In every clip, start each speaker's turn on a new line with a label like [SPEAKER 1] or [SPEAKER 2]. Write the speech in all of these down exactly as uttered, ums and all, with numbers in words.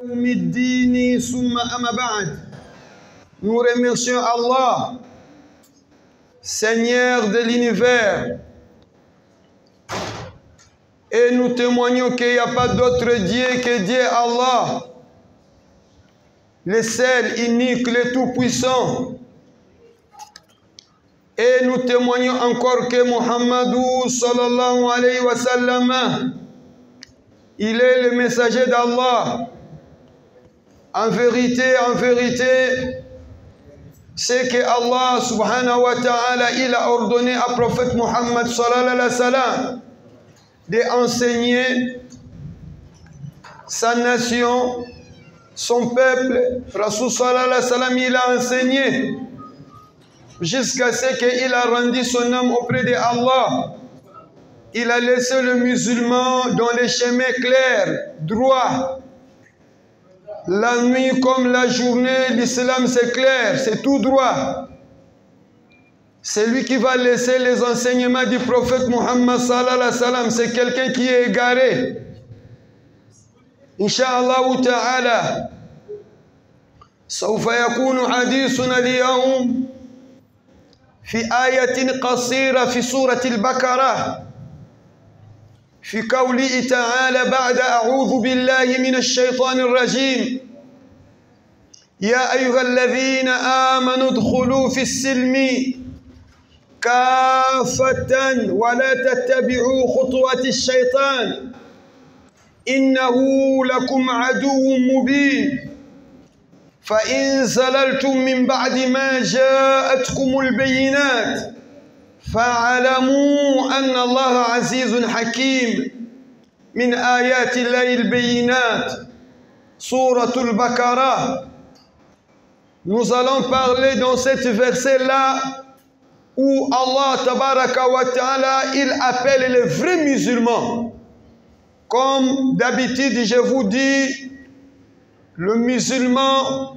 [SPEAKER 1] Nous remercions Allah, Seigneur de l'univers, et nous témoignons qu'il n'y a pas d'autre Dieu que Dieu Allah, le seul, unique, le tout-puissant. Et nous témoignons encore que Muhammadou sallallahu alayhi wa sallam, il est le messager d'Allah. En vérité, en vérité, c'est que Allah subhanahu wa ta'ala, il a ordonné à prophète Muhammad sallallahu alayhi wa sallam d'enseigner sa nation, son peuple. Rasul sallallahu alayhi wa sallam, il a enseigné jusqu'à ce qu'il a rendu son âme auprès de Allah. Il a laissé le musulman dans les chemins clairs, droits. La nuit comme la journée, l'islam c'est clair, c'est tout droit. C'est lui qui va laisser les enseignements du prophète Muhammad sallallahu alayhi wa sallam. C'est quelqu'un qui est égaré. Inch'Allah ta'ala, سوف يكون حديثنا اليوم في آية قصيرة في سورة البقرة في قوله تعالى بعد أعوذ بالله من الشيطان الرجيم يا أيها الذين آمنوا ادخلوا في السلم كافة ولا تتبعوا خطوات الشيطان إنه لكم عدو مبين فإن زللتم من بعد ما جاءتكم البينات فاعلموا أن الله عزيز حكيم من آيات الله البينات سورة البقرة. Nous allons parler dans cet verset-là où Allah tabaraka wa ta'ala, il appelle les vrais musulmans. Comme d'habitude, je vous dis, le musulman,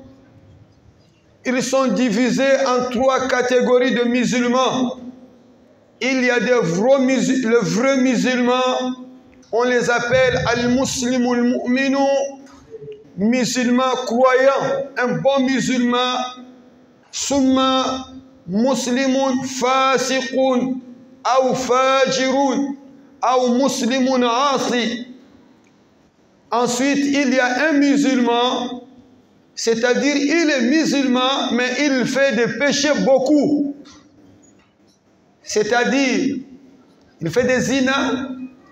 [SPEAKER 1] ils sont divisés en trois catégories de musulmans. Il y a des vrais musulmans, les vrais musulmans, on les appelle al-muslimu al-mu'minu, musulmans croyants, un bon musulman, summa muslimun fasiqun, ou fajirun, ou muslimun asi. Ensuite, il y a un musulman, c'est-à-dire il est musulman, mais il fait des péchés beaucoup. C'est-à-dire, il fait des zina,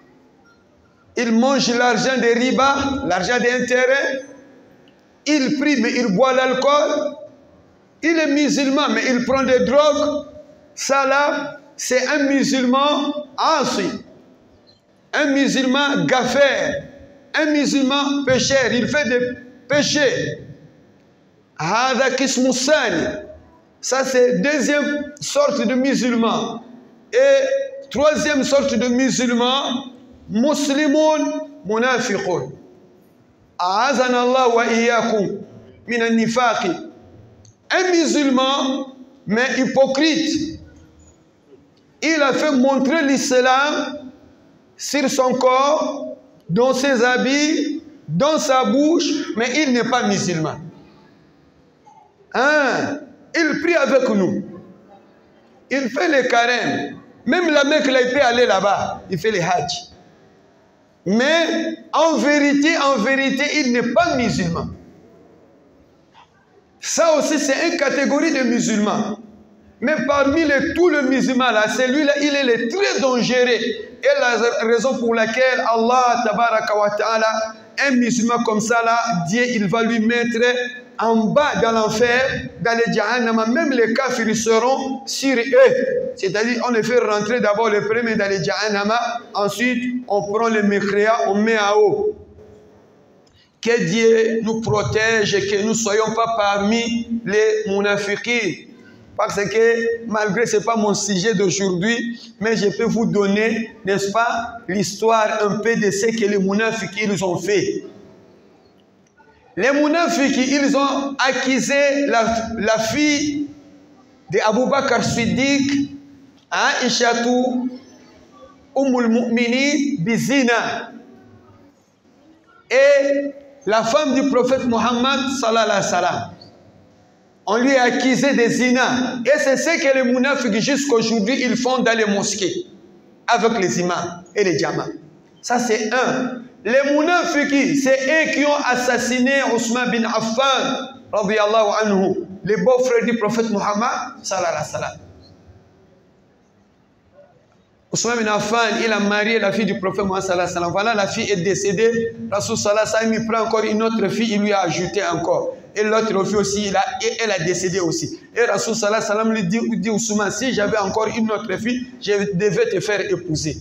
[SPEAKER 1] il mange l'argent des riba, l'argent des intérêts, il prie mais il boit l'alcool, il est musulman mais il prend des drogues. Ça là, c'est un musulman asi, un musulman gaffer, un musulman pécheur, il fait des péchés. Hada kismu sani. Ça c'est deuxième sorte de musulman. Et troisième sorte de musulman, muslimun munafiqun. A'azana Allah wa iyyakum min an-nifaqi. Un musulman mais hypocrite. Il a fait montrer l'islam sur son corps, dans ses habits, dans sa bouche, mais il n'est pas musulman. Hein? Il prie avec nous. Il fait les carèmes. Même la Mecque, là, il peut aller là-bas. Il fait les hajj. Mais en vérité, en vérité, il n'est pas musulman. Ça aussi, c'est une catégorie de musulmans. Mais parmi les, tous les musulmans, là, celui-là, il est le très dangereux. Et la raison pour laquelle Allah, tabaraka wa ta'ala, un musulman comme ça, là, Dieu, il va lui mettre en bas dans l'enfer, dans les jahannama. Même les kafirs seront sur eux. C'est-à-dire, on les fait rentrer d'abord les premiers dans les jahannama. Ensuite, on prend les mécréants, on met en haut. Que Dieu nous protège et que nous ne soyons pas parmi les munafiqis. Parce que, malgré ce n'est pas mon sujet d'aujourd'hui, mais je peux vous donner, n'est-ce pas, l'histoire un peu de ce que les munafiqis ils ont fait. Les munafiqis, ils ont accusé la, la fille d'Abu Bakr Siddiq, Aïchatou, Ummul Mu'minin, bizina. Et la femme du prophète Mohammed sallallahu alayhi wa sallam. On lui a accusé de zina. Et c'est ce que les mounafiki jusqu'aujourd'hui ils font dans les mosquées. Avec les imams et les diamants. Ça c'est un. Les mounafiki, c'est eux qui ont assassiné Ousmane bin Affan, radiyallahu anhu, les beaux-frères du prophète Mohammed sallallahu alayhi wa sallam. Ousmane bin Affan, il a marié la fille du prophète Mohammed sallallahu alayhi wa sallam. Voilà, la fille est décédée. Rasoul sallallahu alayhi wa sallam, il prend encore une autre fille, il lui a ajouté encore. Et l'autre fille aussi, il a, et elle a décédé aussi. Et Rasoul sallallahu alayhi wa sallam lui dit, dit Ousmane, si j'avais encore une autre fille, je devais te faire épouser.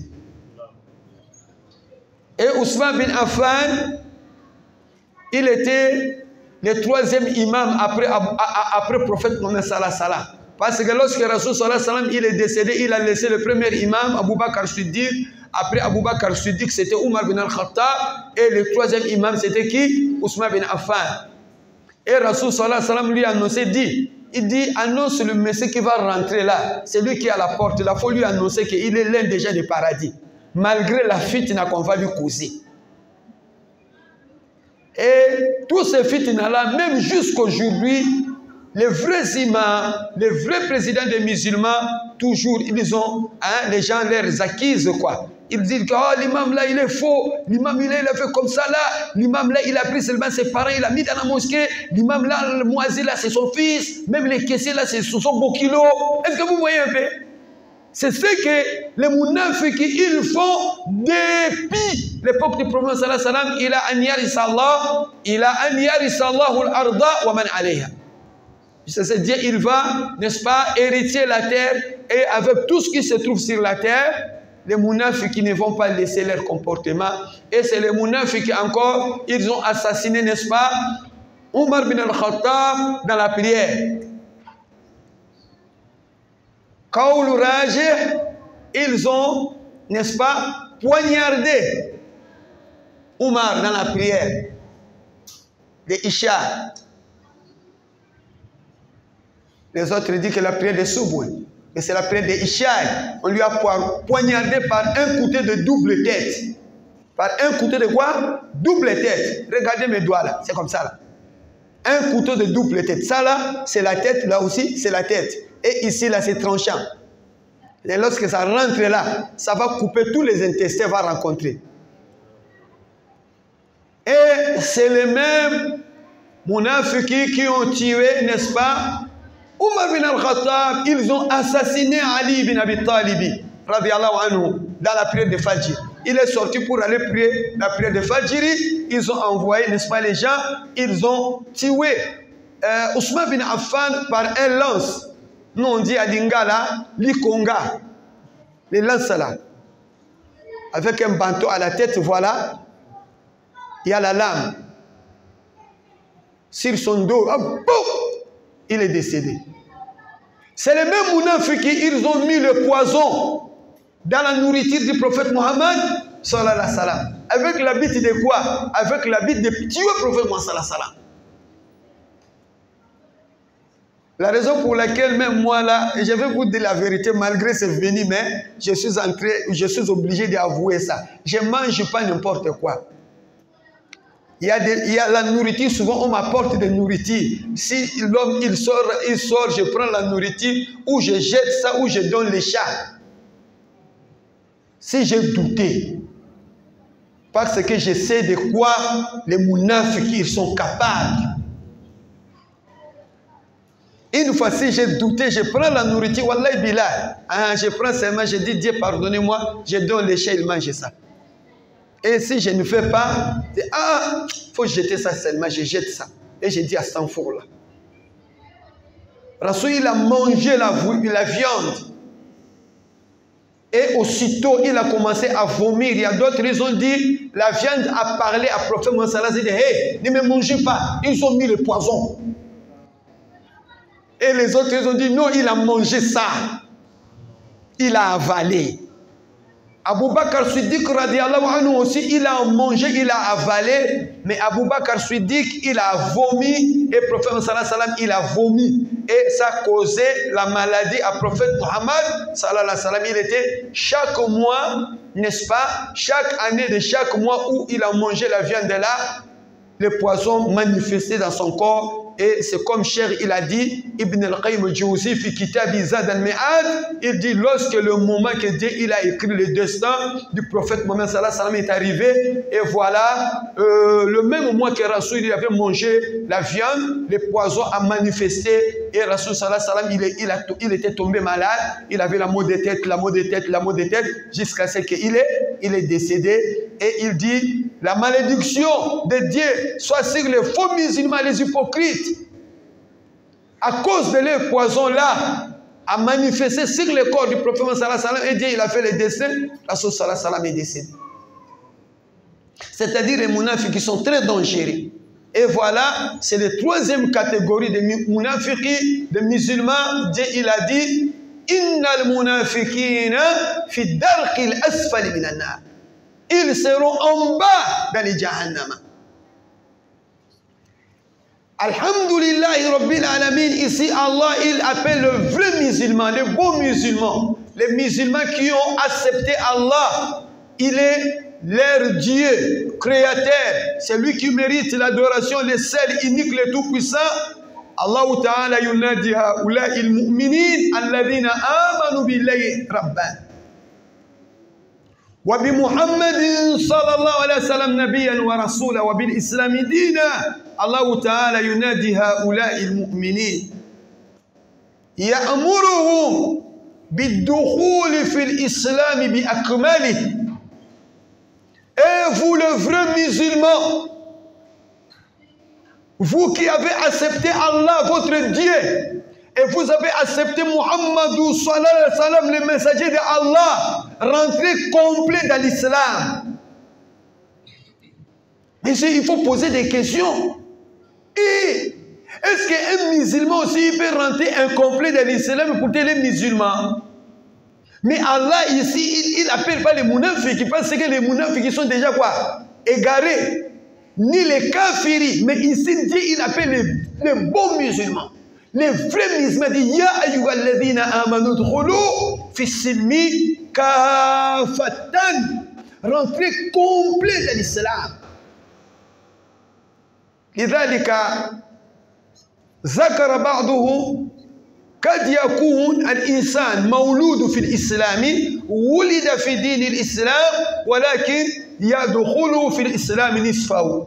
[SPEAKER 1] Et Ousmane bin Affan, il était le troisième imam après, après le prophète Mohammed sallallahu alayhi wa sallam. Parce que lorsque Rasoul sallallahu alayhi wa sallam il est décédé, il a laissé le premier imam, Abu Bakr Siddiq. Après Abu Bakr Siddiq, c'était Omar bin al-Khattab. Et le troisième imam, c'était qui? Ousmane bin Affan. Et Rasoul sallallahu alayhi wa sallam lui a annoncé, dit, il dit, annonce le monsieur qui va rentrer là. C'est lui qui est à la porte. Il faut lui annoncer qu'il est l'un des gens du paradis. Malgré la fitna qu'on va lui causer. Et tous ces fitnas-là, même jusqu'aujourd'hui, les vrais imams, les vrais présidents des musulmans, toujours, ils ont, hein, les gens les acquisent, quoi. Ils disent que oh, l'imam là, il est faux. L'imam là, il a fait comme ça là. L'imam là, il a pris seulement ses parents, il a mis dans la mosquée. L'imam là, le moisi là, c'est son fils. Même les caissiers là, c'est son beau kilo. Est-ce que vous voyez un peu? C'est ce que les mounafiki, ils font depuis l'époque du prophète sallallahu alayhi wa sallam. Il a an yarisallah, il a an yarisallahu al-arda wa man alayha. C'est-à-dire, il va, n'est-ce pas, hériter la terre et avec tout ce qui se trouve sur la terre, les mounafiki ne vont pas laisser leur comportement. Et c'est les mounafiki encore, ils ont assassiné, n'est-ce pas, Omar bin al-Khattab dans la prière. Kaoul Rajih, ils ont, n'est-ce pas, poignardé Omar dans la prière de Isha. Les autres disent que la prière de Souboui, mais c'est la prière de Isha. On lui a poignardé par un couteau de double tête. Par un couteau de quoi? Double tête. Regardez mes doigts là, c'est comme ça là. Un couteau de double tête. Ça là, c'est la tête, là aussi, c'est la tête. Et ici, là, c'est tranchant. Et lorsque ça rentre là, ça va couper tous les intestins, va rencontrer. Et c'est les mêmes mounafiki qui ont tué, n'est-ce pas, Omar bin al-Khattab. Ils ont assassiné Ali bin Abi Talib, radiyallahu anhu, dans la prière de Fajr. Il est sorti pour aller prier la prière de Fajr. Ils ont envoyé, n'est-ce pas, les gens, ils ont tué euh, Ousmane bin Affan par un lance. Nous on dit à Lingala, l'Ikonga, les lances là, avec un bandeau à la tête, voilà, il y a la lame. Sur son dos, oh, boum, il est décédé. C'est les mêmes mounafiki, ils ont mis le poison dans la nourriture du prophète Mohammed sallallahu alayhi wa sallam. Avec l'habit de quoi? Avec l'habit de tuer le prophète Mohammed sallallahu alayhi wa sallam. La raison pour laquelle même moi là, je vais vous dire la vérité, malgré ce venu, mais je suis entré, je suis obligé d'avouer ça. Je ne mange pas n'importe quoi. Il y, a des, il y a la nourriture, souvent on m'apporte des nourritures. Si l'homme il sort, il sort, je prends la nourriture, ou je jette ça, ou je donne les chats. Si j'ai douté, parce que je sais de quoi les mounafiki ils sont capables. Une fois, si j'ai douté, je prends la nourriture, wallahi billah, ah, je prends seulement, je dis Dieu pardonnez-moi, je donne les chats, ils mangent ça. Et si je ne fais pas, ah, il faut jeter ça seulement, je jette ça. Et je dis à cet enfant-là. Rasoul, il a mangé la, la viande. Et aussitôt, il a commencé à vomir. Il y a d'autres, ils ont dit, la viande a parlé à prophète Mohammed sallallahu alayhi wa sallam, hey, ne me mangez pas. Ils ont mis le poison. Et les autres, ils ont dit, non, il a mangé ça. Il a avalé. Abu Bakr Siddiq radiallahu anhu aussi, il a mangé, il a avalé, mais Abu Bakr Siddiq, il a vomi, et le prophète sallallahu alayhi wa sallam, il a vomi. Et ça a causé la maladie à prophète Mohammed sallallahu alayhi wa sallam. Il était chaque mois, n'est-ce pas, chaque année de chaque mois où il a mangé la viande là, les poisons manifestés dans son corps. Et c'est comme cher, il a dit, Ibn al-Qayyim al-Jawzi, fi kitab Zad al-Mi'ad, il dit, lorsque le moment que Dieu il a écrit le destin du prophète Mohammed sallallahu alayhi wa sallam est arrivé, et voilà, euh, le même mois que Rasoul il avait mangé la viande, les poisons a manifesté, et Rasoul sallallahu alayhi wa sallam, il, il, a, il était tombé malade, il avait la maux de tête, la maux de tête, la maux de tête, jusqu'à ce qu'il est, il est décédé, et il dit, la malédiction de Dieu soit sur les faux musulmans, les hypocrites, à cause de les poisons-là, a manifesté sur le corps du prophète sallallahu alayhi wa sallam, et Dieu il a fait le destin, Rasoul sallallahu alayhi wa sallam est décédé. C'est-à-dire les mounafis qui sont très dangereux. Et voilà, c'est la troisième catégorie de mounafiki, de musulmans. Dieu il a dit, Innal munafiqina fi darqil asfali minan nar. Ils seront en bas dans les jahannama. Alhamdulillahi Rabbil Alamin, ici Allah il appelle le vrai musulman, les beaux musulmans, les musulmans qui ont accepté Allah. Il est leur Dieu, créateur, c'est lui qui mérite l'adoration, le seul, unique, le tout-puissant. Allah Ta'ala yunadi haula il mu'minin alladhina amanu billahi rabban. وبمحمد صلى الله عليه وسلم نبيا ورسولا وبالإسلام دينا الله تعالى ينادي هؤلاء المؤمنين يأمرهم بالدخول في الإسلام بأكمله. Et vous le vrai musulman, vous qui avez accepté Allah votre Dieu, et vous avez accepté Muhammadou sallallahu alayhi wa sallam, le messager de Allah, rentrez complet dans l'islam. Mais il faut poser des questions. Et est-ce qu'un musulman aussi il peut rentrer incomplet dans l'islam pour les musulmans? Mais Allah ici, il n'appelle pas les mounafiki parce que les mounafiki sont déjà quoi? Égarés. Ni les kafiris. Mais ici, Dieu il appelle les, les bons musulmans. Les vrais musulmans disent Ya ayyuhalladhina amanu dkhulu fi silmi kafatan. Rentrez complet dans l'islam. لذلك ذكر بعضهم قد يكون الإنسان مولود في الإسلام ولد في دين الإسلام ولكن يدخل في الإسلام نصفه.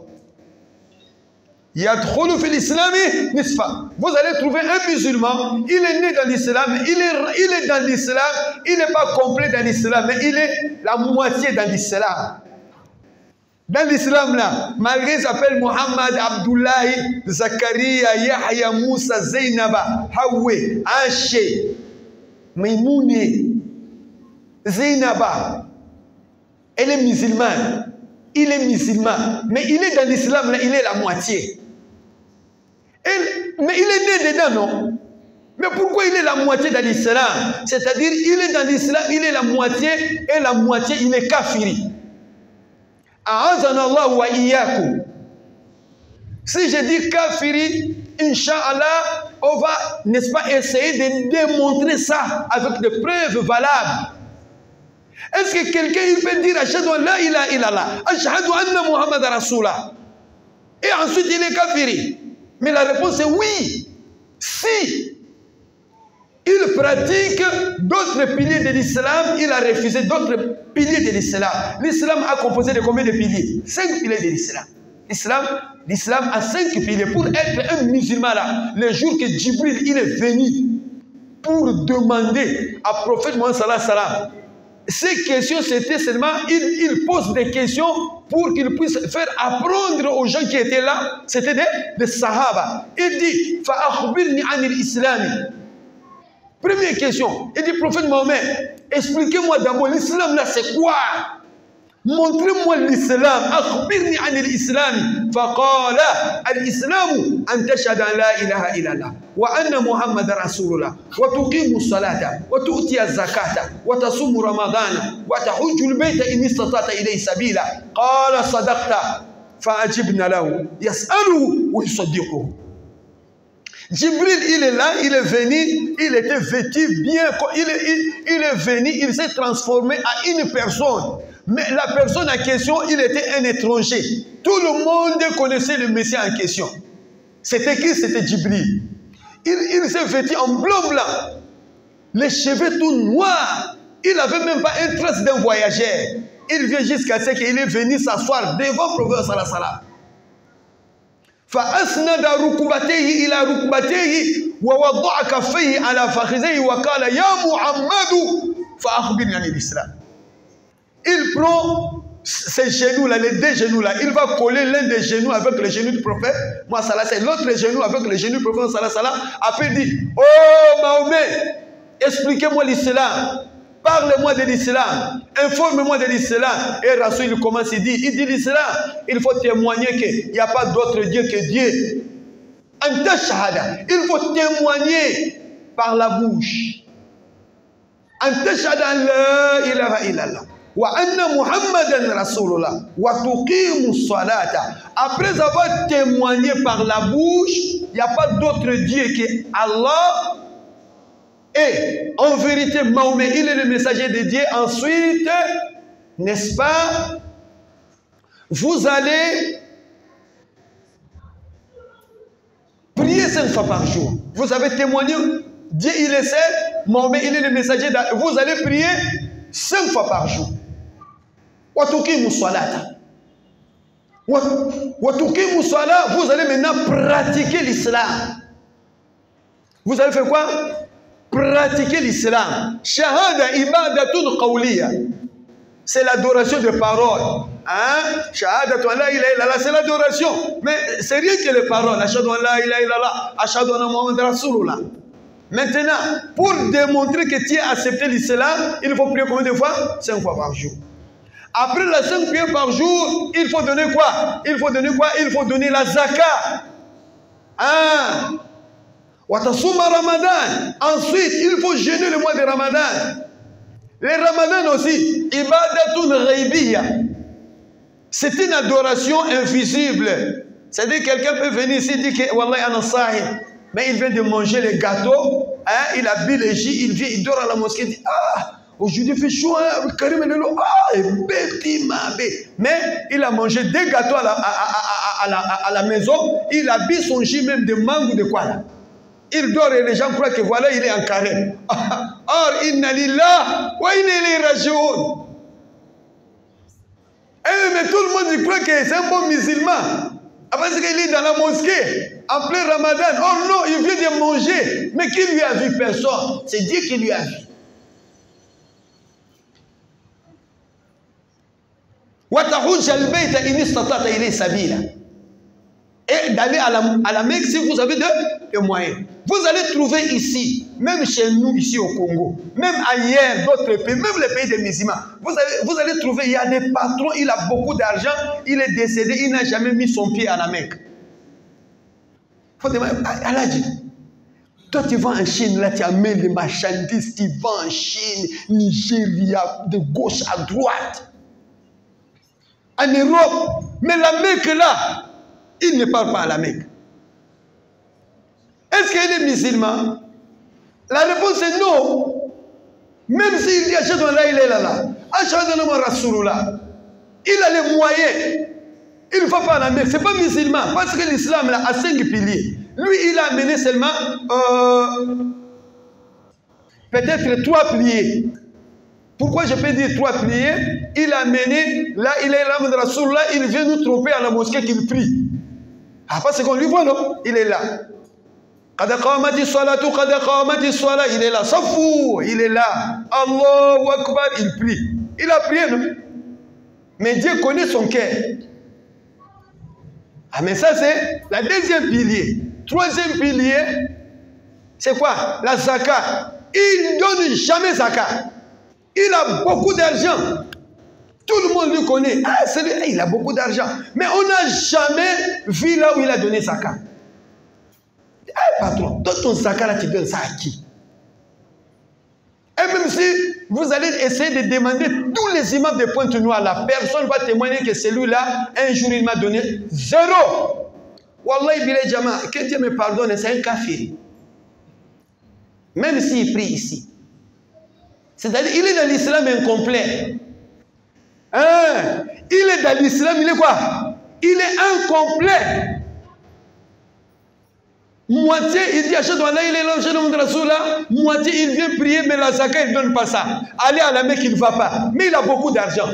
[SPEAKER 1] يدخل في الإسلام نصفه. Vous allez trouver un musulman, il est né dans l'islam, il est, il est dans l'islam, il n'est pas complet dans l'islam, mais il est la moitié dans l'islam. Dans l'islam là, malgré qu'il s'appelle Mohammed, Abdullahi, Zakaria, Yahya, Moussa, Zainaba, Hawe, Ashe, Maïmoune, Zainaba, elle est musulmane, il est musulman, mais il est dans l'islam là, il est la moitié. Elle, mais il est né dedans, non? Mais pourquoi il est la moitié dans l'islam? C'est-à-dire, il est dans l'islam, il est la moitié, et la moitié, il est kafiri. A'azana wa iyyakum. Si je dis kafiri, Inch'Allah, on va, n'est-ce pas, essayer de démontrer ça avec des preuves valables. Est-ce que quelqu'un il peut dire Ashhadu an la ilaha illallah, Ashhadu anna Muhammad Rasulullah, et ensuite il est kafiri? Mais la réponse est oui. Si il pratique d'autres piliers de l'islam, il a refusé d'autres piliers de l'islam. L'islam a composé de combien de piliers? Cinq piliers de l'islam. L'islam, l'islam a cinq piliers. Pour être un musulman là, le jour que Djibril il est venu pour demander à prophète Mohammed sallallahu alayhi wa sallam, ces questions c'était seulement, il, il pose des questions pour qu'il puisse faire apprendre aux gens qui étaient là, c'était des, des sahaba. Il dit, fa akhbirni anil islami. Première question, il dit, prophète Mohammed, expliquez-moi d'abord l'islam là c'est quoi? Montrez-moi l'islam. Akhbirni anil islam. Faqala al-islamu an tashhadu an la ilaha illallah wa anna Muhammadar Rasulullah wa tuqimu as-salata wa tu'ti az-zakata wa tasumu ramadana wa tahujju al-bayta in istata'ta ilayhi sabila. Qala sadaqta. Fa'ajibna lahu yas'aluhu wa yusaddiquhu. Jibril, il est là, il est venu, il était vêtu bien, il est, il, il est venu, il s'est transformé à une personne Mais la personne en question, il était un étranger. Tout le monde connaissait le Messie en question. C'était qui? C'était Djibril. Il, il s'est vêtu en blanc-blanc. Les cheveux tout noirs. Il n'avait même pas une trace d'un voyageur. Il vient jusqu'à ce qu'il est venu s'asseoir devant le prophète sallallahu alayhi wa sallam. فأسند ركبتيه إلى ركبتيه ووضع كفيه على فخذيه وقال يا محمد فأخبرني عن الإسلام. Il prend ces genoux-là, les deux genoux-là, il va coller l'un des genoux avec le genou du prophète, l'autre genou avec le genou du prophète, après il dit, oh Mahomet, expliquez-moi l'islam, parlez-moi de l'islam, informez-moi de l'islam. Et Rasoul il commence, il dit, il dit l'islam, il faut témoigner qu'il n'y a pas d'autre Dieu que Dieu. Anta shahada, il faut témoigner par la bouche. Anta shahada la ilaha illallah. Wa anna Muhammadan Rasulullah. Wa tuqimu salata. Après avoir témoigné par la bouche, il n'y a pas d'autre Dieu que Allah. Et en vérité, Mahomet, il est le messager de Dieu. Ensuite, n'est-ce pas, vous allez prier cinq fois par jour. Vous avez témoigné, Dieu il est seul, Mahomet il est le messager. Vous allez prier cinq fois par jour. Watukimu salata. Watukimu salata. Vous allez maintenant pratiquer l'islam. Vous allez faire quoi? Pratiquer l'islam. Shahada ibadatun qawliya. C'est l'adoration de parole. Hein? Shahadatu an la ilaha illallah, c'est l'adoration. Mais c'est rien que les paroles. Ashhadu an la ilaha illallah, ashhadu anna Muhammadan Rasulullah. Maintenant, pour démontrer que tu as accepté l'islam, il faut prier combien de fois? Cinq fois par jour. Après la cinq prières par jour, il faut donner quoi? Il faut donner quoi? Il faut donner la zakat. Ah. Watasuma Ramadan. Ensuite, il faut jeûner le mois de Ramadan. Les Ramadan aussi, ibadatun ghaybiya. C'est une adoration invisible. C'est-à-dire quelqu'un peut venir ici et dire que Wallahi ana sahib, mais il vient de manger les gâteaux, hein, il habille les J, il vient, il dort à la mosquée, il dit ah, aujourd'hui il fait chaud, hein, Karim est là, ah, mais il a mangé des gâteaux à la, à, à, à, à, à la maison, il habille son J même de mangue ou de quoi là. Il dort et les gens croient que voilà, il est en carême. Or, inna lillah wa inna ilayhi raji'un. Eh, mais tout le monde croit que c'est un bon musulman. Parce qu'il est dans la mosquée, en plein Ramadan. Oh non, il vient de manger. Mais qui lui a vu? Personne. C'est Dieu qui lui a vu. وَتَحُجَّ الْبَيْتَ إِنِ اسْتَطَعْتَ إِلَيْهِ سَبِيلًا. Et d'aller à la, à la Mecque si vous avez des moyens. Vous allez trouver ici, même chez nous, ici au Congo, même ailleurs, d'autres pays, même les pays des musulmans, vous allez, vous allez trouver, il y a des patrons, il a beaucoup d'argent, il est décédé, il n'a jamais mis son pied à la Mecque. Faut demander, Aladji, toi tu vas en Chine, là tu amènes les marchandises, tu vas en Chine, Nigeria, de gauche à droite, en Europe, mais la Mecque là, il ne parle pas à la Mecque. Est-ce qu'il est musulman? La réponse est non. Même s'il dit Ashhadu an la ilaha illallah, Ashhadu anna Muhammadan Rasulullah, il a les moyens. Il ne va pas à la Mecque. Ce n'est pas musulman. Parce que l'islam a cinq piliers. Lui, il a amené seulement euh, peut-être trois piliers. Pourquoi je peux dire trois piliers? Il a amené, là, il est là, Rasulullah, il vient nous tromper à la mosquée qu'il prie. Ah, parce qu'on lui voit, non? Il est là. Il est là. Safou, il est là. Allahu Akbar, il prie. Il a prié, non? Mais Dieu connaît son cœur. Ah, mais ça, c'est la deuxième pilier. Troisième pilier, c'est quoi? La zakat. Il ne donne jamais zakat. Il a beaucoup d'argent. Tout le monde le connaît. Ah, il a beaucoup d'argent. Mais on n'a jamais vu là où il a donné zakat. Eh, patron, donne ton zakat là, tu donnes ça à qui? Et même si vous allez essayer de demander tous les imams de Pointe-Noire, la personne va témoigner que celui-là, un jour, il m'a donné zéro. Wallahi bilay jama, que Dieu me pardonne, c'est un kafir. Même s'il prie ici. C'est-à-dire, il est dans l'islam incomplet. Hein? Il est dans l'islam, il est quoi? Il est incomplet. Moitié, il dit achète Allah, il est là, achète le Rasoula. Moitié, il vient prier, mais la zakat, il ne donne pas ça. Aller à la Mecque, il ne va pas. Mais il a beaucoup d'argent.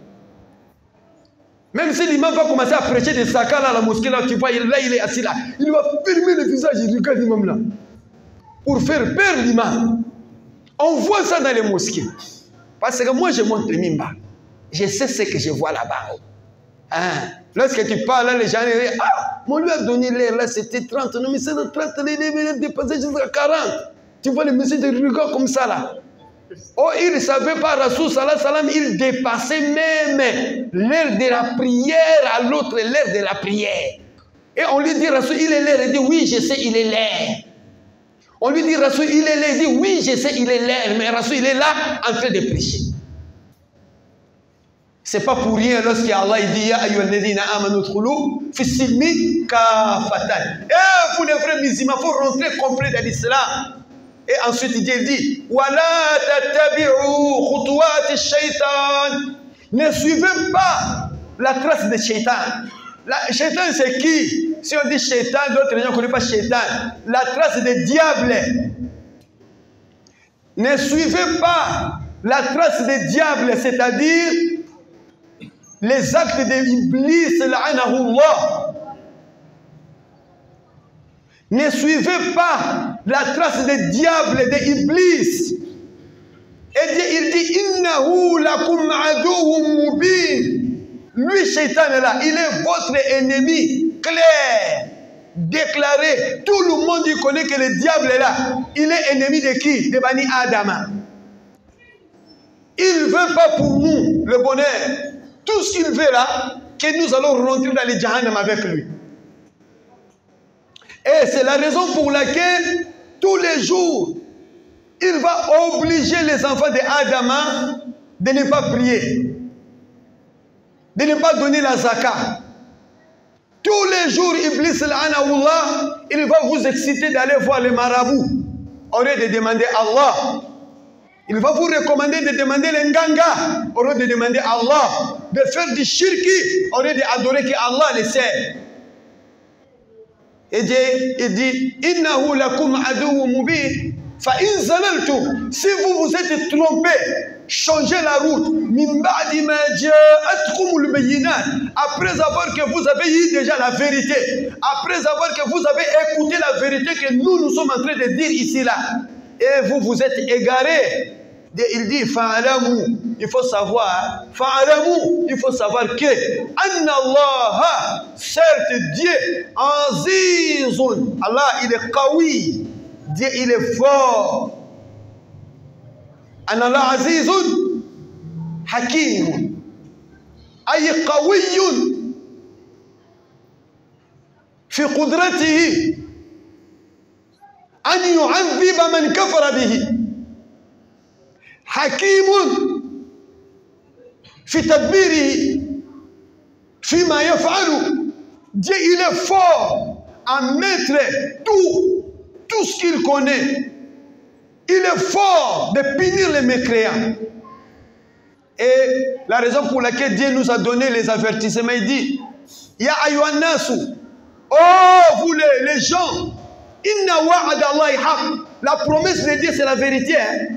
[SPEAKER 1] Même si l'imam va commencer à prêcher des zakat là, à la mosquée, là, tu vois, là, il est assis là. Il va fermer le visage, il regarde l'imam là. Pour faire peur l'imam. On voit ça dans les mosquées. Parce que moi, je monte le mimba. Je sais ce que je vois là-bas. Hein? Lorsque tu parles, là, les gens disent, ah, on lui a donné l'air, là, c'était trente, non, mais c'est de trente, il est dépassé jusqu'à quarante. Tu vois les messieurs de regard comme ça, là. Oh, il ne savait pas, Rasoul Salah Salam, il dépassait même l'heure de la prière à l'autre, l'heure de la prière. Et on lui dit, Rasoul, il est l'heure. Il dit, oui, je sais, il est l'heure. On lui dit, Rasoul, il est l'heure. Il dit, oui, je sais, il est l'heure. Mais Rasoul, il est là, en train de prêcher. C'est pas pour rien lorsqu'Allah dit Ya ayyuhalladhina amanu dkhulu fi silmi kafatan. Eh, vous les vrais musulmans, il faut rentrer complet dans l'islam. Et ensuite il dit Wala tattabi'u khutuwat ash-shaytan. Ne suivez pas la trace de Shaitan. La Shaitan c'est qui? Si on dit Shaitan, d'autres gens ne connaissent pas Shaitan. La trace des diables. Ne suivez pas la trace des diables, c'est-à-dire les actes d'Iblis, la'anahullah. Ne suivez pas la trace des diables d'Iblis. Et Dieu, il dit innahu lakum aduwwun mubin. Lui, Shaitan est là, il est votre ennemi clair, déclaré. Tout le monde il connaît que le diable est là. Il est ennemi de qui? De Bani Adama. Il ne veut pas pour nous le bonheur. Tout ce qu'il veut là, que nous allons rentrer dans les Jahannam avec lui. Et c'est la raison pour laquelle, tous les jours, il va obliger les enfants d'Adama de ne pas prier, de ne pas donner la zakat. Tous les jours, Iblis, l'anahullah, il va vous exciter d'aller voir les marabouts, au lieu de demander Allah. Il va vous recommander de demander l'enganga, au lieu de demander Allah, de faire du shirki, au lieu d'adorer que Allah le sert. Et Dieu, il dit, innahu lakum aduwwun mubin, fa in zalaltum, si vous vous êtes trompé, changez la route, min ba'di ma ja'atkumul bayyinat, après avoir que vous avez eu déjà la vérité, après avoir que vous avez écouté la vérité que nous, nous sommes en train de dire ici là, et vous vous êtes égarés. Il dit, fa'alamu, il faut savoir, fa'alamu, il faut savoir que, anna Allah, certes Dieu, azizun, Allah il est qawi, Dieu il est fort. Anna Allah azizun, hakim, ay qawiyun, fi qudratihi, an yu'adhiba man kafara bihi. Hakimun fi tadbiri fi ma yaf'alu. Dieu il est fort à mettre tout tout ce qu'il connaît. Il est fort de punir les mécréants. Et la raison pour laquelle Dieu nous a donné les avertissements, il dit Ya ayyuhan nasu, oh vous les, les gens, inna wa'ada Allahi haq. La promesse de Dieu c'est la vérité, hein?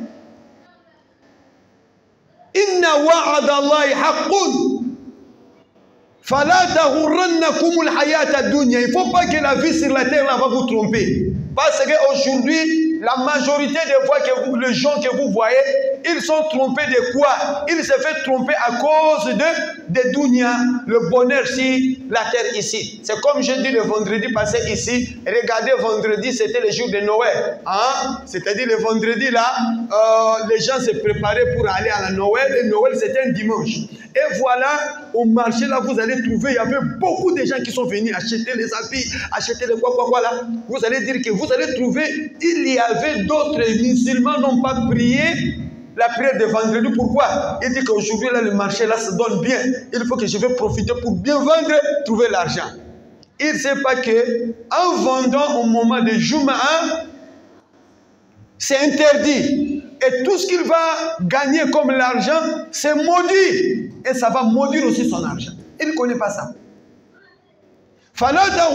[SPEAKER 1] Inna wa'ada Allahi haqqun fala taghurrannakum al-hayata ad-dunya. Il ne faut pas que la vie sur la terre là va vous tromper. Parce qu'aujourd'hui, la majorité des fois que vous, les gens que vous voyez, ils sont trompés de quoi? Ils se font tromper à cause de, de dunya, le bonheur sur la terre ici. C'est comme je dis le vendredi passé ici. Regardez, vendredi, c'était le jour de Noël. Hein? C'est-à-dire le vendredi là, euh, les gens se préparaient pour aller à la Noël. Et Noël, c'était un dimanche. Et voilà, au marché là, vous allez trouver, il y avait beaucoup de gens qui sont venus acheter les habits, acheter les quoi, quoi, quoi là. Vous allez dire que vous allez trouver, il y avait d'autres musulmans n'ont pas prié la prière de vendredi. Pourquoi? Il dit qu'aujourd'hui là, le marché là se donne bien. Il faut que je vais profiter pour bien vendre, trouver l'argent. Il ne sait pas que en vendant au moment de Jumaa, c'est interdit. Et tout ce qu'il va gagner comme l'argent, c'est maudit. Et ça va maudire aussi son argent. Il ne connaît pas ça. Il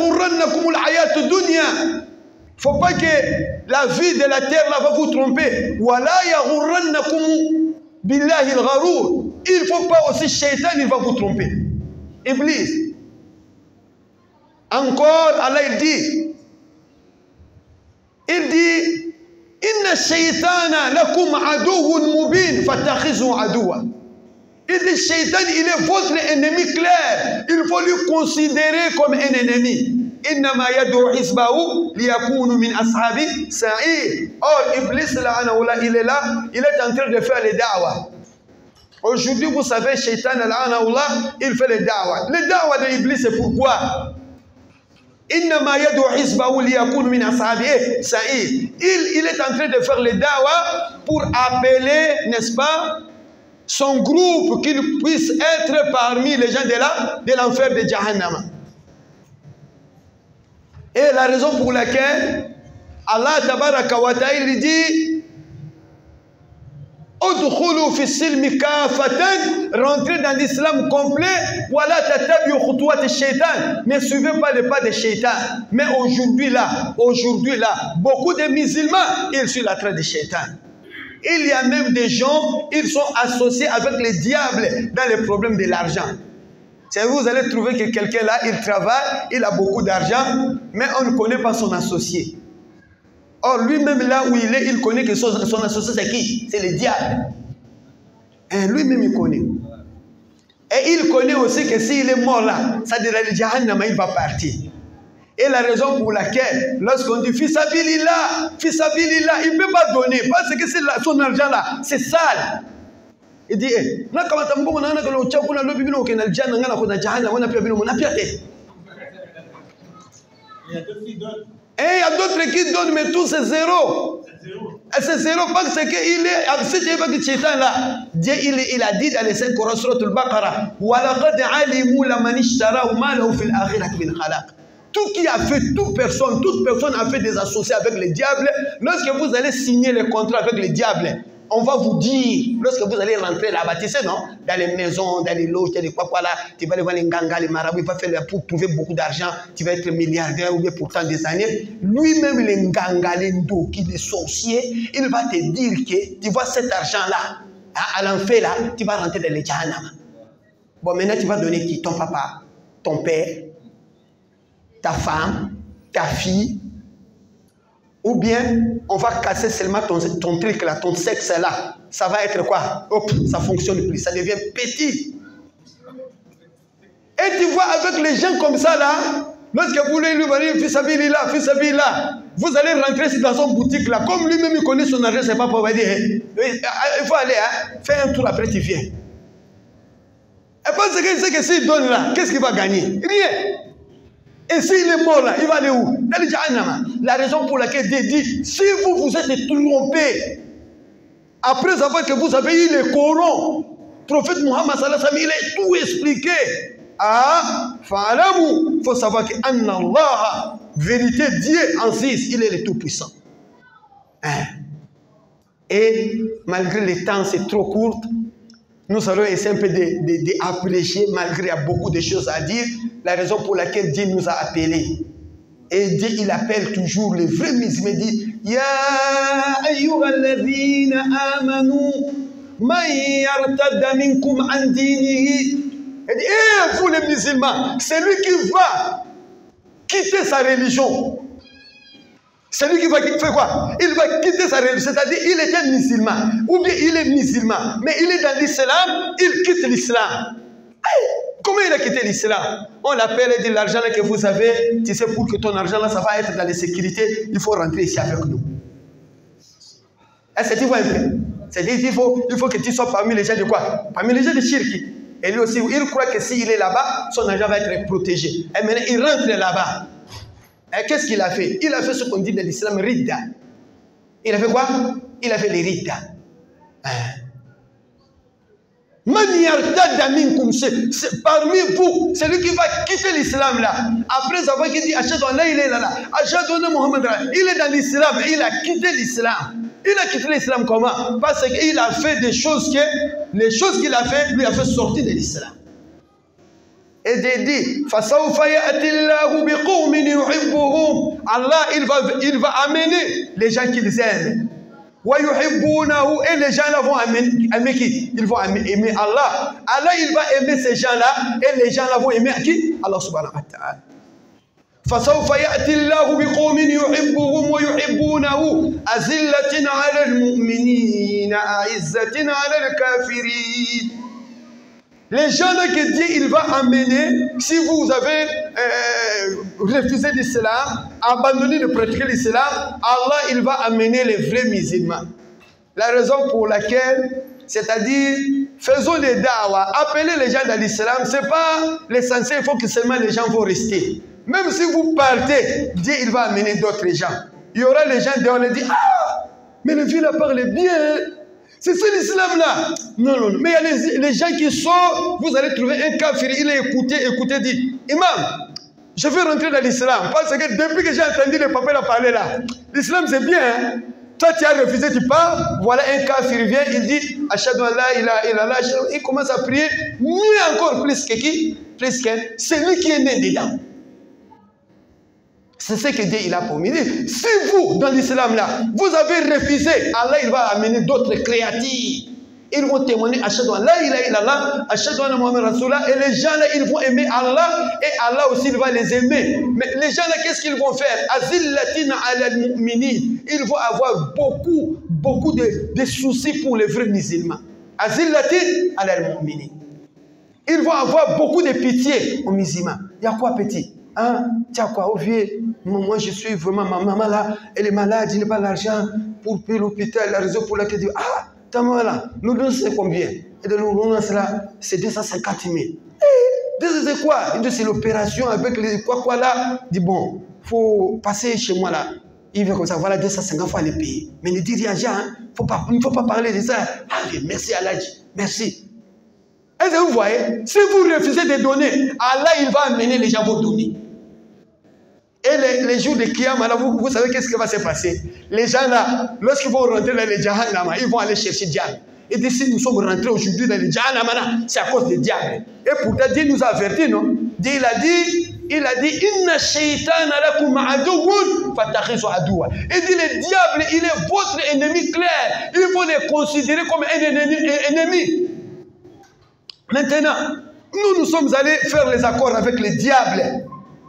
[SPEAKER 1] ne faut pas que la vie de la terre là va vous tromper. Il ne faut pas aussi Shaitan, il va vous tromper. Iblis. Encore, Allah il dit, il dit, Inna Shaitana lakum adouun mubin, fatakhizu adoua. Il dit, Shaitan, il est votre ennemi clair. Il faut lui considérer comme un ennemi. Innama yad'u hizbahu liyakunu min ashabi sa'ir. Or, Iblis, là, il est là, il est en train de faire les da'wah. Aujourd'hui, vous savez, Shaitan, il fait les da'wah. Les da'wah de Iblis, c'est pourquoi? Innama yad'u hizbahu liyakunu min ashabi sa'ir. Il, il est en train de faire les da'wah pour appeler, n'est-ce pas, son groupe, qu'il puisse être parmi les gens de l'enfer de, de Jahannam. Et la raison pour laquelle Allah tabaraka wa ta'ala dit Udkhulu fi silmi kafatan, rentrez dans l'islam complet, wala tatabi'u khutuwat ash-shaytan, ne suivez pas les pas de Shaitan. Mais aujourd'hui là, aujourd'hui là, beaucoup de musulmans, ils suivent la trace de Shaitan. Il y a même des gens, ils sont associés avec les diables dans les problèmes de l'argent. Vous allez trouver que quelqu'un là, il travaille, il a beaucoup d'argent, mais on ne connaît pas son associé. Or, lui-même là où il est, il connaît que son, son associé c'est qui? C'est le diable. Et lui-même il connaît. Et il connaît aussi que s'il est mort là, ça dirait le Jahannam, il va partir. Et la raison pour laquelle, lorsqu'on dit fils abilillah, fils abilillah, il ne peut pas donner parce que son argent là, c'est sale. Il dit, eh, il y a d'autres qui donnent. Et il y a d'autres qui donnent, mais tout c'est zéro. Et c'est zéro parce qu'il est, si tu veux que Shaitan là, Dieu il, il a dit dans les cinq Coran, Surat al-Baqarah, وَلَقَدْ عَلِمُوا لَمَنِ اشْتَرَاهُ مَا لَهُ فِي الْآخِرَةِ مِنْ خَلَاقٍ. Tout qui a fait, toute personne, toute personne a fait des associés avec le diable. Lorsque vous allez signer les contrats avec le diable, on va vous dire, lorsque vous allez rentrer là-bas, tu sais non, dans les maisons, dans les loges, dans les quoi quoi là, tu vas aller voir les gangas, les marabouts, il va faire pour trouver beaucoup d'argent, tu vas être milliardaire ou bien pour tant des années. Lui-même, les gangas, les ndoki, les sorciers, il va te dire que tu vois cet argent-là, hein, à l'enfer là, tu vas rentrer dans les Jahannam. Bon, maintenant tu vas donner qui? Ton papa, ton père, ta femme, ta fille, ou bien on va casser seulement ton, ton truc là, ton sexe là. Ça va être quoi? Hop, ça fonctionne plus, ça devient petit. Et tu vois avec les gens comme ça là, lorsque vous voulez lui dire fils abilillah, fils abilillah, vous allez rentrer dans son boutique là, comme lui-même il connaît son argent, c'est pas pour dire il faut aller, hein, fais un tour après tu viens. Et parce qu'il sait que s'il donne là, qu'est-ce qu'il va gagner? Rien. Et s'il est mort là, il va aller où? Dans le Jahannam. La raison pour laquelle Dieu dit, si vous vous êtes trompé, après avoir que vous avez eu les Corans, le prophète Muhammad sallallahu alayhi wa sallam, il a tout expliqué. Ah, il faut savoir que Allah, vérité, Dieu en six, il est le tout-puissant. Hein? Et malgré le temps, c'est trop court. Nous allons essayer un peu d'approcher, malgré il y a beaucoup de choses à dire, la raison pour laquelle Dieu nous a appelés. Et Dieu, il appelle toujours les vrais musulmans, il dit Ya ayyuhalladhina amanu man yartadda minkum an dinihi. Il dit, eh, vous les musulmans, c'est lui qui va quitter sa religion. C'est lui qui va faire quoi? Il va quitter sa religion, c'est-à-dire il était musulman, ou bien il est musulman, mais il est dans l'islam, il quitte l'islam. Hey, comment il a quitté l'islam? On l'appelle et dit l'argent que vous avez, tu sais, pour que ton argent là, ça va être dans les sécurités, il faut rentrer ici avec nous. Est-ce que tu vois un peu? C'est-à-dire qu'il faut, il faut que tu sois parmi les gens de quoi? Parmi les gens de Shirki. Et lui aussi, il croit que s'il est là-bas, son argent va être protégé. Et maintenant, il rentre là-bas. Et qu'est-ce qu'il a fait? Il a fait ce qu'on dit de l'islam, Ridda. Il a fait quoi? Il a fait les Ridda. Parmi vous, celui qui va quitter l'islam là, après avoir dit Achad Allah, il est là, là. Achad Allah Muhammad, il est dans l'islam, il a quitté l'islam. Il a quitté l'islam comment? Parce qu'il a fait des choses que, les choses qu'il a fait, lui a fait sortir de l'islam. Et Dieu dit, Allah, il va, il va amener les gens qu'ils aiment. Et les gens là vont aimer, aimer qui? Ils vont aimer, aimer Allah. Allah, il va aimer ces gens-là. Et les gens là vont aimer qui? Allah subhanahu wa ta'ala. فسوف يأتي الله بقوم يحبهم ويحبونه أذلة على المؤمنين أعزة على الكافرين. Les gens là que Dieu il va amener, si vous avez euh, refusé l'islam, abandonné de pratiquer l'islam, Allah il va amener les vrais musulmans. La raison pour laquelle, c'est-à-dire, faisons les da'wah, appelez les gens dans l'islam, c'est pas l'essentiel, il faut que seulement les gens vont rester. Même si vous partez, Dieu il va amener d'autres gens. Il y aura les gens dehors qui disent, ah, mais le vieux là parle bien. C'est ça l'islam là. Non, non, non. Mais il y a les, les gens qui sortent, vous allez trouver un kafir, il a écouté, écouté, dit, Imam, je veux rentrer dans l'islam. Parce que depuis que j'ai entendu le papa là parler là, l'islam c'est bien. Hein? Toi tu as refusé, tu pars, voilà un kafir vient, il dit, Ashhadu an la ilaha illallah, il commence à prier, mieux encore plus que qui? Plus que celui qui est né dedans. C'est ce que Dieu il a promis. Si vous, dans l'islam là, vous avez refusé, Allah il va amener d'autres créatures. Ils vont témoigner Ashhadu an la ilaha illallah, Ashhadu anna Muhammad Rasulullah, et les gens là, ils vont aimer Allah, et Allah aussi il va les aimer. Mais les gens là, qu'est-ce qu'ils vont faire? Azillatina ala al-mu'minin. Ils vont avoir beaucoup, beaucoup de, de soucis pour les vrais musulmans. Azillatina ala al-mu'minin. Ils vont avoir beaucoup de pitié aux musulmans. Il y a quoi petit? Hein? Tiens quoi, au vieux, moi je suis vraiment, ma maman là, elle est malade, il n'a pas l'argent pour payer l'hôpital, la raison pour laquelle elle dit, ah, ta maman là, nous donnons c'est combien? Et de nous donnons cela, c'est deux cent cinquante mille. Eh, c'est quoi? Il dit, c'est l'opération avec les quoi quoi là. Il dit, bon, il faut passer chez moi là. Il vient comme ça, voilà deux cent cinquante, il faut aller payer. Mais ne dis rien, hein? Faut pas, il ne faut pas parler de ça. Ah, merci Allah, merci. Est-ce que vous voyez? Si vous refusez de donner, Allah il va amener les gens à vous donner. Et les, les jours de Kiyama, là, vous, vous savez qu'est-ce qui va se passer? Les gens là, lorsqu'ils vont rentrer dans les Jahannama, ils vont aller chercher le diable. Et d'ici nous sommes rentrés aujourd'hui dans les Jahannama, c'est à cause du diable. Et pourtant Dieu nous a avertis, non? Dieu il a dit, il a dit, Inna shaytana lakum aduwwun fattakhizu aduwwa. Il dit le diable, il est votre ennemi clair. Il faut le considérer comme un ennemi. Un ennemi. Maintenant, nous nous sommes allés faire les accords avec le diable.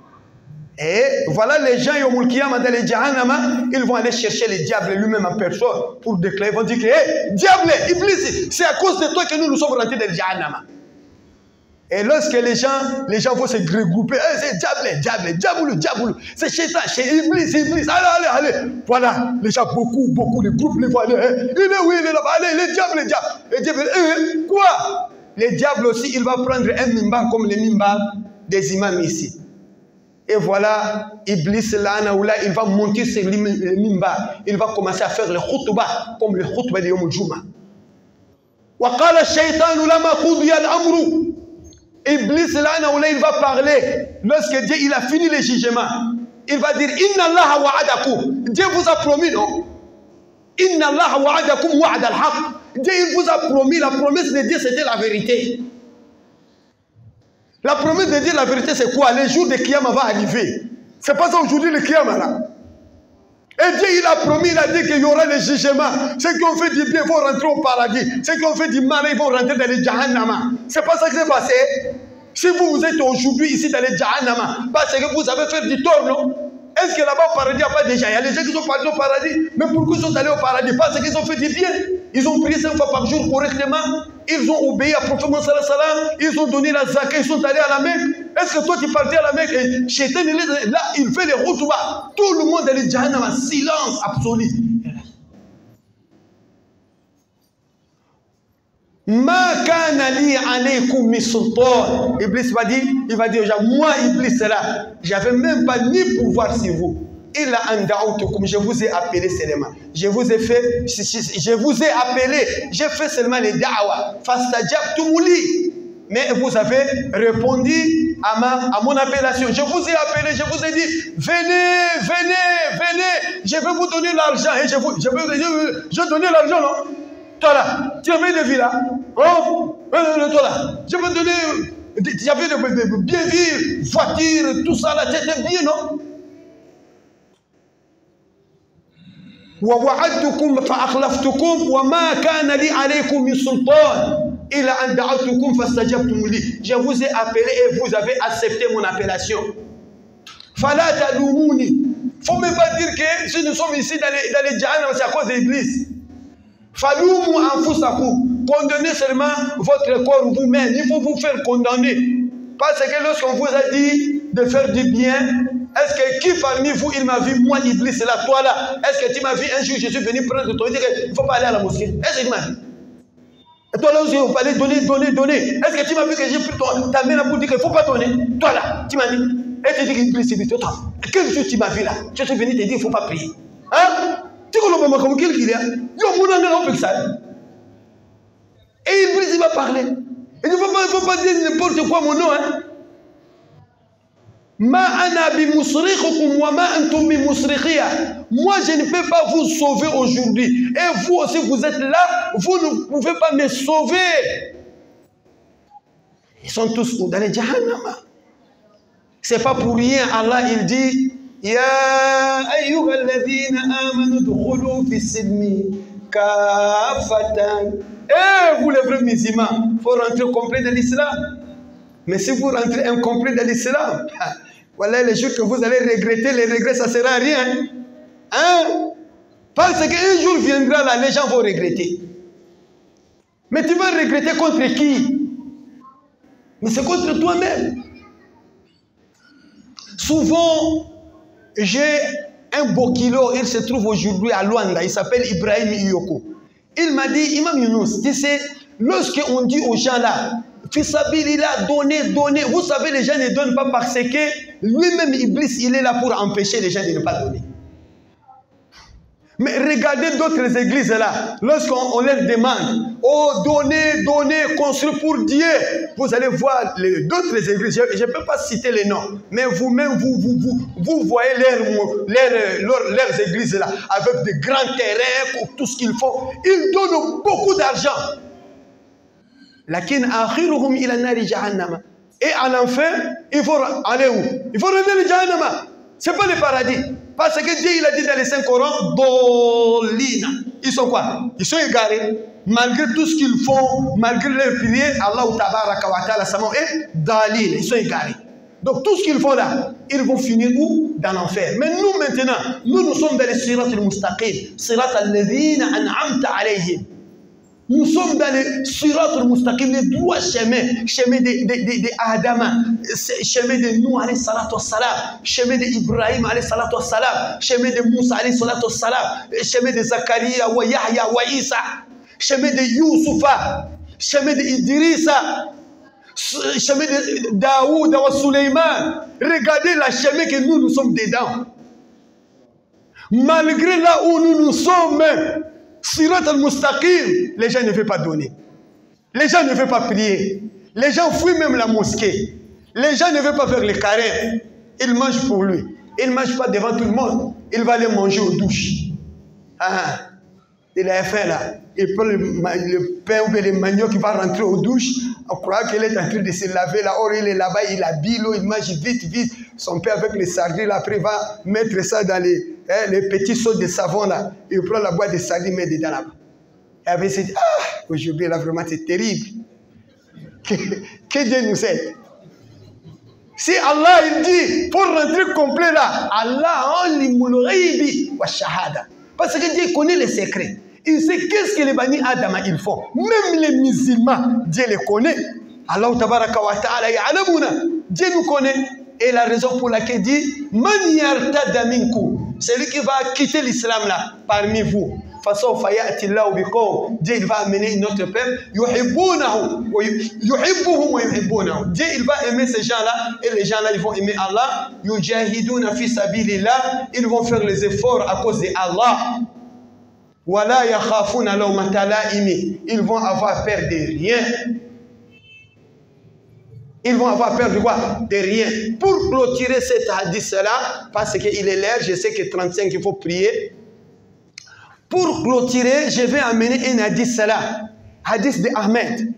[SPEAKER 1] Et voilà les gens Yawmul Qiyamah dans les Jahannama, ils vont aller chercher le diable lui-même en personne pour déclarer, ils vont dire que hey, diable, Iblis, c'est à cause de toi que nous nous sommes rentrés dans le Jahannama. Et lorsque les gens, les gens vont se regrouper, hey, c'est diable, diable, diable, diable, c'est Shaitan, c'est Iblis, Iblis, allez, allez, allez. Voilà, les gens, beaucoup, beaucoup de groupes, les vont aller, hey, il est où, il est là-bas, allez, le diable, le diable. Le diable, hey, quoi? Le diable aussi, il va prendre un mimbar comme le mimbar des imams ici. Et voilà, Iblis là, il va monter sur le mimbar. Il va commencer à faire le khutbah, comme le khutbah de Yom al-Jum'ah. Wa qala ash-shaytanu lama qudiya al-amru. Iblis là, il va parler. Lorsque Dieu il a fini le jugement, il va dire Inna Allah wa'adakum. Dieu vous a promis, non? Inna Allah wa'adakum wa'ad al-haq. Dieu il vous a promis, la promesse de Dieu c'était la vérité. La promesse de dire la vérité, c'est quoi? Le jour de Kiyama va arriver. C'est pas ça aujourd'hui le Kiyama là. Et Dieu il a promis, il a dit qu'il y aura le jugement. Ceux qui ont fait du bien vont rentrer au paradis. Ceux qui ont fait du mal, ils vont rentrer dans les Jahannama. C'est pas ça qui s'est passé. Si vous, vous êtes aujourd'hui ici dans les Jahannama, parce que vous avez fait du tort, non? Est-ce que là-bas au paradis, il n'y a pas déjà? Il y a les gens qui sont partis au paradis. Mais pourquoi ils sont allés au paradis? Parce qu'ils ont fait du bien. Ils ont prié cinq fois par jour correctement. Ils ont obéi à prophète Mohammed sallallahu alayhi wa sallam. Ils ont donné la zakat. Ils sont allés à la Mecque. Est-ce que toi tu partais à la Mecque et Shaitan, là, il fait les routouba. Tout le monde est les Jahannama. Silence absolu. Ma kana li alaykum min sultan. Iblis va dire, il va dire, moi Iblis là, j'avais même pas ni pouvoir sur vous. Il a comme je vous ai appelé seulement. Je vous ai fait, je vous ai appelé, j'ai fait seulement les da'wa. Fastajabtumuli. Mais vous avez répondu à, ma, à mon appellation. Je vous ai appelé, je vous ai dit, venez, venez, venez, je vais vous donner l'argent. Et je vous, je vais, je, je vais donner l'argent, non? Toi là, tu avais des vies là. Oh, euh, toi là, je vais donner, j'avais de, de bien vivre, voiture, tout ça là, c'était bien, non? ووعدتكم فأخلفتكم وما كان لي عليكم من سلطان إلا أن دعوتكم فاستجبتم لي. Je vous ai appelé et vous avez accepté mon appellation. فلا تلوموني. Faut même pas dire que si nous sommes ici dans les dans les jahannam, c'est à cause de l'Église. فلوموا أنفسكم. Condamnez seulement votre corps vous-même. Il faut vous faire condamner. Parce que lorsqu'on vous a dit de faire du bien, est-ce que qui parmi vous, il m'a vu, moi, Iblis, c'est là, toi là, est-ce que tu m'as vu un jour, je suis venu prendre ton, il dit qu'il ne faut pas aller à la mosquée. Est-ce que tu m'as vu? Et toi là aussi, il faut aller donner, donner, donner. Est-ce que tu m'as vu que j'ai pris ton, ta main là pour dire qu'il ne faut pas donner? Toi là, tu m'as dit. Et tu dis qu'Iblis, c'est vite. Toi, quel jour tu m'as vu là? Je suis venu te dire qu'il ne faut pas prier. Hein? Tu connais pas comment qu'il est? Yo, mon angla, on peut que ça. Et Iblis, il va parler. Il ne faut pas, il faut pas dire n'importe quoi mon nom, hein? Ma ana bi musrikhukum wa ma antum bi musrikhiya. Moi, je ne peux pas vous sauver aujourd'hui. Et vous aussi, vous êtes là, vous ne pouvez pas me sauver. Ils sont tous dans les jahannam. C'est pas pour rien, Allah, il dit Ya ayyuhalladhina amanu dkhulu fi silmi kafatan. Eh, vous les vrais musulmans, il faut rentrer complet dans l'islam. Mais si vous rentrez incomplet dans l'islam, voilà les jours que vous allez regretter, les regrets, ça ne sert à rien. Hein? Parce qu'un jour viendra là, les gens vont regretter. Mais tu vas regretter contre qui? Mais c'est contre toi-même. Souvent, j'ai un beau kilo, il se trouve aujourd'hui à Luanda, il s'appelle Ibrahim Iyoko. Il m'a dit, Imam Younous, tu sais, lorsqu'on dit aux gens là, il a donné, donné. Vous savez, les gens ne donnent pas parce que lui-même, Iblis, il est là pour empêcher les gens de ne pas donner. Mais regardez d'autres églises là, lorsqu'on leur demande, oh, donnez, donnez, construire pour Dieu, vous allez voir d'autres églises, je ne peux pas citer les noms, mais vous-même, vous, vous, vous, vous voyez leurs, leurs, leurs, leurs églises là, avec de grands terrains, pour tout ce qu'ils font. Ils donnent beaucoup d'argent. Lakin akhiruhum ila nari jahannama. Et à l'enfer, il faut aller où? Il faut revenir au jahannama. Ce n'est pas le paradis. Parce que Dieu il a dit dans les cinq Corans, Dolina. Ils sont quoi? Ils sont égarés. Malgré tout ce qu'ils font, malgré leurs prières, Allah tabaraka wa ta'ala samon et Dalil. Ils sont égarés. Donc tout ce qu'ils font là, ils vont finir où? Dans l'enfer. Mais nous maintenant, nous nous sommes dans les sirat al-mustaqim. Sirat al-ladhina an'amta alayhim. Nous sommes dans le sirat al-mustaqim, le droit chemin, chemin de, de, de, de Adama, chemin de Nuh alayhi salatu wassalam, chemin de Ibrahim alayhi salatu wassalam, chemin de Moussa alayhi salatu wassalam, chemin de Zakaria, wa Yahya, wa Isa, chemin de Youssoufa, chemin de Idrissa, chemin de Daoud, wa Suleiman. Regardez la chemin que nous, nous sommes dedans. Malgré là où nous nous sommes, Sirat al-Mustaqim, les gens ne veulent pas donner. Les gens ne veulent pas prier. Les gens fuient même la mosquée. Les gens ne veulent pas faire les carême. Ils mangent pour lui. Il ne mange pas devant tout le monde. Il va aller manger aux douches. Ah, il a faim là. Il prend le, le pain ou le manioc qui va rentrer aux douches. On croit qu'il est en train de se laver là. Or, il est là-bas, il habille l'eau, il mange vite, vite. Son père avec les sardines, après, va mettre ça dans les, hein, les petits seaux de savon là. Il prend la boîte de sardines, met dedans là-bas. Et après, il se dit, ah, aujourd'hui là, vraiment, c'est terrible. Que, que Dieu nous aide. Si Allah, il dit, pour rentrer complet là, Allah, wa shahada. Parce que Dieu connaît les secrets. Il sait qu'est-ce que les Bani Adam ils font. Même les musulmans, Dieu les connaît. Allah tabaraka wa ta'ala ya'lamuna. Dieu nous connaît. Et la raison pour laquelle il dit Man yartada minkum. C'est lui qui va quitter l'islam là, parmi vous. Fasawfa ya'ti Allahu biqawm. Dieu il va amener notre peuple. Yuhibbunahu wa yuhibbuhum wa yuhibbunahu. Dieu il va aimer ces gens-là et les gens-là ils vont aimer Allah. Yujahiduna fi sabilillah. Ils vont faire les efforts à cause de Allah. Wala yakhafuna lawmata la'imi. Ils vont avoir peur de rien. Ils vont avoir peur de quoi? De rien. Pour clôturer cet hadith-là, parce qu'il est l'heure, je sais que trente-cinq, il faut prier. Pour clôturer, je vais amener un hadith-là. Hadith de Ahmed.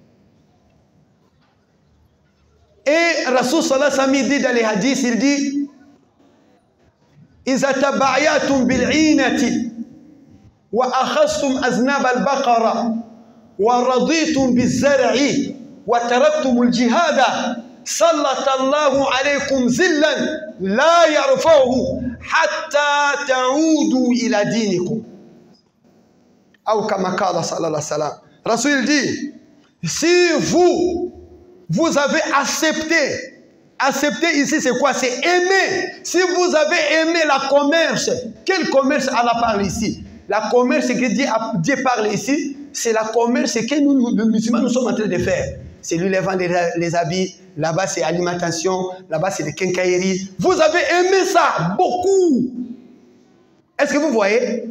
[SPEAKER 1] Et Rasul sallallahu alayhi wa sallam dit dans les hadiths, il dit إذا تبايعتم بالعينة وأخذتم أذناب البقرة ورضيتم بالزرع وتركتم الجهاد سلط الله عليكم ذلا لا يرفعه حتى تعودوا إلى دينكم أو كما قال صلى الله عليه وسلم. Rasul dit, si vous vous avez accepté, accepter ici c'est quoi? C'est aimer. Si vous avez aimé la commerce, quel commerce Allah parle ici? La commerce que Dieu, Dieu parle ici, c'est la commerce que nous, nous, les musulmans, nous sommes en train de faire. C'est lui les vend les, les habits, là-bas c'est alimentation, là-bas c'est des quincailleries. Vous avez aimé ça, beaucoup. Est-ce que vous voyez?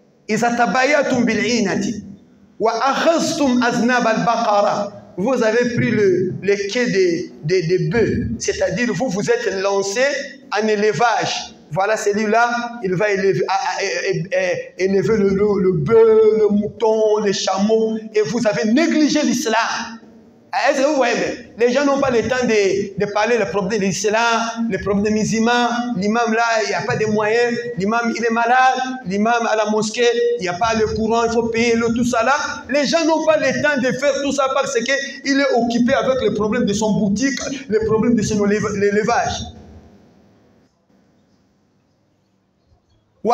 [SPEAKER 1] Vous avez pris le, le quai des, des, des bœufs, c'est-à-dire vous vous êtes lancé en élevage. Voilà, celui-là, il va élever, à, à, à, à, élever le, le, le bœuf, le mouton, les chameaux, et vous avez négligé l'islam. Est-ce que vous voyez? Les gens n'ont pas le temps de, de parler le problème de l'islam, le problème des musulmans. L'imam là, il n'y a pas de moyens. L'imam, il est malade. L'imam à la mosquée, il n'y a pas le courant, il faut payer le, tout ça là. Les gens n'ont pas le temps de faire tout ça parce qu'il est occupé avec le problème de son boutique, le problème de son élevage. Et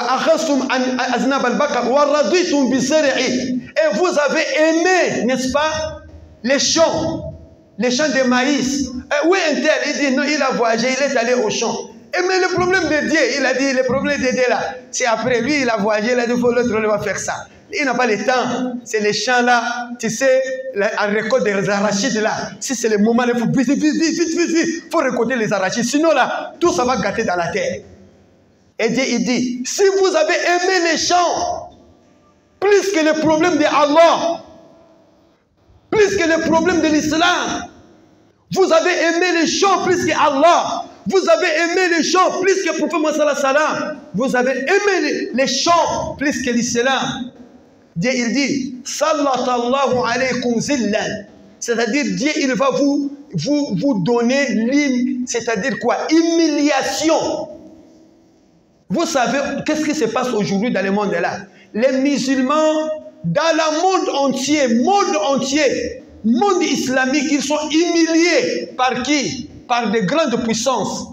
[SPEAKER 1] vous avez aimé, n'est-ce pas, les champs, les champs de maïs. Et oui, un tel, il dit non, il a voyagé, il est allé au champ. Et mais le problème de Dieu, il a dit, le problème de Dieu là, c'est après lui, il a voyagé, il a dit, l'autre, il va faire ça. Il n'a pas le temps. C'est les champs là, tu sais, en récolte des arachides là. Si c'est le moment, il faut vite, vite, vite, vite, vite, vite, faut récolter les arachides. Sinon là, tout ça va gâter dans la terre. Et Dieu, il dit, si vous avez aimé les champs, plus que le problème de Allah, plus que le problème de l'islam, vous avez aimé les champs plus que Allah, vous avez aimé les champs plus que le prophète Mohammed sallallahu alayhi wa sallam, vous avez aimé les, les champs plus que l'islam. Dieu, il dit, sallatallahu alaykum zillan, c'est-à-dire Dieu, il va vous, vous, vous donner, c'est-à-dire quoi? Humiliation. Vous savez, qu'est-ce qui se passe aujourd'hui dans le monde là? Les musulmans, dans le monde entier, monde entier, monde islamique, ils sont humiliés par qui? Par de grandes puissances.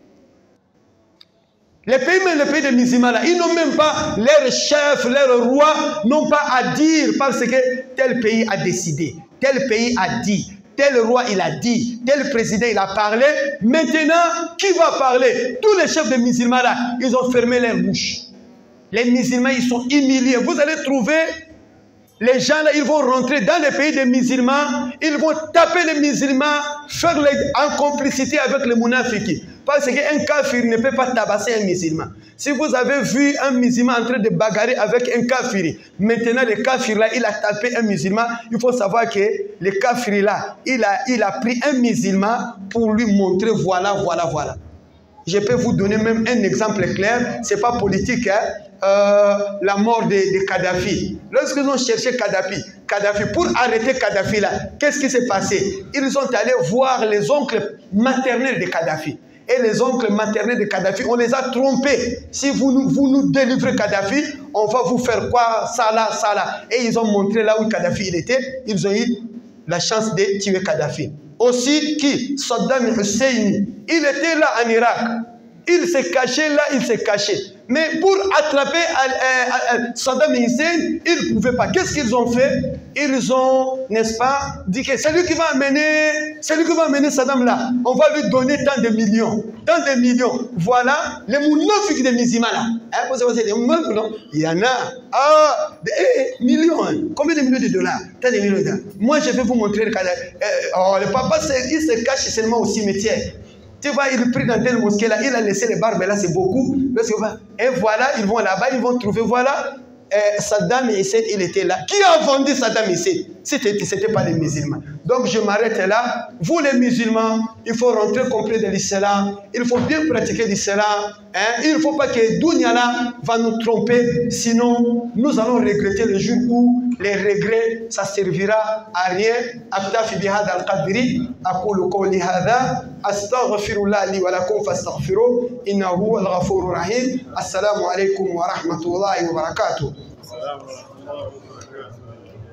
[SPEAKER 1] Les pays, même les pays des musulmans, là, ils n'ont même pas leur chef, leur roi, n'ont pas à dire parce que tel pays a décidé, tel pays a dit, tel roi il a dit, tel président il a parlé. Maintenant, qui va parler? Tous les chefs des musulmans là, ils ont fermé leur bouche. Les musulmans, ils sont humiliés. Vous allez trouver les gens là, ils vont rentrer dans les pays des musulmans, ils vont taper les musulmans, faire les, en complicité avec les mounafiki. Parce qu'un kafir ne peut pas tabasser un musulman. Si vous avez vu un musulman en train de bagarrer avec un kafir, maintenant le kafir là, il a tapé un musulman, il faut savoir que le kafir là, il a, il a pris un musulman pour lui montrer voilà, voilà, voilà. Je peux vous donner même un exemple clair, ce n'est pas politique, hein? Euh, la mort de, de Kadhafi. Lorsqu'ils ont cherché Kadhafi, Kadhafi, pour arrêter Kadhafi là, qu'est-ce qui s'est passé? Ils sont allés voir les oncles maternels de Kadhafi. Et les oncles maternels de Kadhafi, on les a trompés. Si vous nous, vous nous délivrez Kadhafi, on va vous faire quoi? Ça là, ça là. Et ils ont montré là où Kadhafi il était. Ils ont eu la chance de tuer Kadhafi. Aussi, qui? Saddam Hussein. Il était là en Irak. Il s'est caché là, il s'est caché. Mais pour attraper euh, euh, Saddam Hussein, ils ne pouvaient pas. Qu'est-ce qu'ils ont fait? Ils ont, n'est-ce pas, dit que c'est lui qui va amener, c'est lui qui va amener Saddam là. On va lui donner tant de millions. Tant de millions. Voilà les mounafik de musulmans là. Hein, vous savez, les mounafik, non? Il y en a. Ah, des eh, millions. Hein. Combien de millions de dollars? Tant de millions de dollars. Moi, je vais vous montrer le cas. Euh, oh, le papa, il se cache seulement au cimetière. Tu vois, il prie dans telle mosquée là, il a laissé les barbes là, c'est beaucoup. Et voilà, ils vont là-bas, ils vont trouver, voilà, euh, Saddam Hussein, il était là. Qui a vendu Saddam Hussein? Ce n'était pas les musulmans. Donc je m'arrête là. Vous les musulmans, il faut rentrer complet de l'islam. Il faut bien pratiquer l'islam. Hein? Il ne faut pas que Dunyala va nous tromper. Sinon, nous allons regretter le jour où les regrets, ça servira à rien. أكتفي بهذا القدر أقول قولي هذا أستغفر الله لي ولكم فاستغفروه إنه هو الغفور الرحيم. السلام عليكم ورحمة الله وبركاته.